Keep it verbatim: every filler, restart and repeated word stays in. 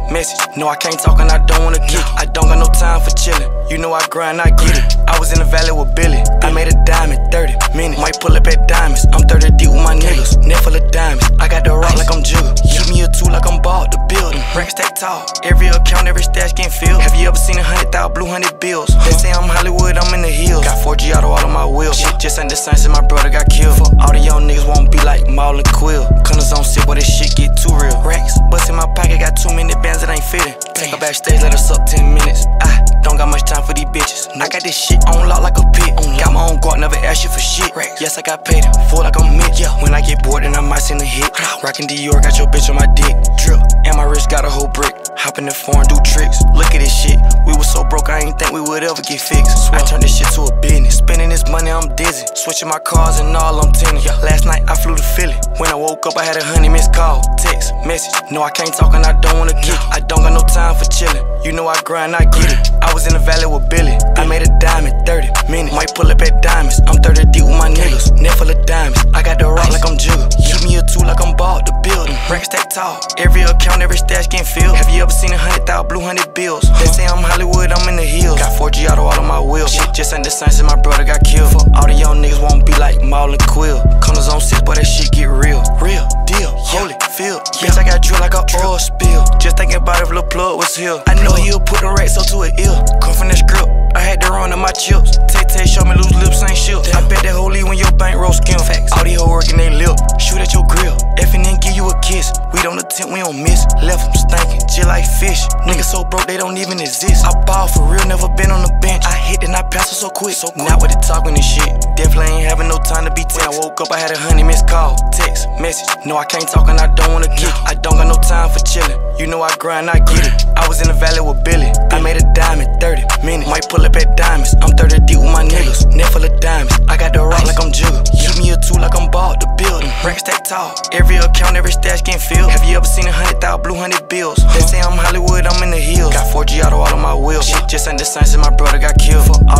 message. No, I can't talk and I don't wanna kick. I don't got no time for chillin'. You know I grind, I get it. I was in the valley with Billy. I made a dime in thirty minutes. Might pull up at diamonds. I'm thirty deep with my niggas. Net full of diamonds. I got the rock like I'm Jigga. Keep me a two like I'm bald. The building. Rack stack tall. Every account, every stash getting filled. Have you ever seen a hundred thousand blue hundred bills? They say I'm Hollywood, I'm in the hills. Got four G auto all on my wheels. Shit just ain't the same since my brother got killed. Fuck all the young niggas won't be like Maul and Quill. Cunners on sick, boy, this shit get too real. Racks, bust in my pocket, got too many bands that ain't fitting. Take her backstage, let us up ten minutes. I don't got much time for these bitches. I got this shit on lock like a pit. Got my own guard, never ask you for shit. Yes, I got paid, full like I'm Mitch. When I get bored, then I might send a hit. Rockin' Dior, got your bitch on my dick. Drip, and my wrist got a whole brick. Hop in the foreign, do tricks. Look at this shit. We was so broke, I ain't think we would ever get fixed. I turned this shit to a business. Spending this money, I'm dizzy. Switching my cars and all, I'm tinted. Last night, I flew to Philly. When I woke up, I had a honey missed call. Text, message. No, I can't talk and I don't wanna kick. I don't got no time for chillin'. You know I grind, I get it. I was in the valley with Billy. I made a dime in thirty minutes. Might pull up at diamonds. I'm thirty deep with my niggas. Net full of diamonds. I got the rock like I'm Jigga. Keep me a two like I'm bald. The building. Rack stack tall. Every account, every stash getting filled. Have you ever seen a hundred thousand blue hundred bills? They say I'm Hollywood, I'm in the hills. Got four G auto all on my wheels. Shit just ain't the same since my brother got killed. Fuck all the young niggas won't be like Maul and Quill. Cunners on six, boy, that shit get real. Real deal. Holy feel. Bitch, I got drill like a oil spill. Just thinking about if Lil Plug was here. I know he'll put the racks up to an ill. Come from the script. I had to run on my chips. Tay-Tay show me loose lips ain't shit. I bet that holy when your bankroll skim. Facts. All these hoes working they lip. Shoot at your grill. Effing and give you a kiss. We don't attempt, we don't miss. Left them stinking, just like fish. Niggas so broke they don't even exist. I ball for real, never been on the bench. I hit and I pass it so quick. So quick. Not with the talking and shit. Definitely ain't having no time to be text. When I woke up, I had a honey missed call. Text, message. No, I can't talk and I don't wanna kick. I don't got no time for chillin'. You know I grind, I get it. I was in the valley with Billy. I made a dime in thirty minutes. Might pull up at diamonds. I'm thirty deep with my niggas. Net full of diamonds. I got the rock like I'm Jigga. Keep me a two like I'm bald. The building. Rack stack tall. Every account, every stash getting filled. Have you ever seen a hundred thousand blue hundred bills? They say I'm Hollywood, I'm in the hills. Got four G auto all on my wheels. Shit just ain't the same since my brother got killed. Fuck all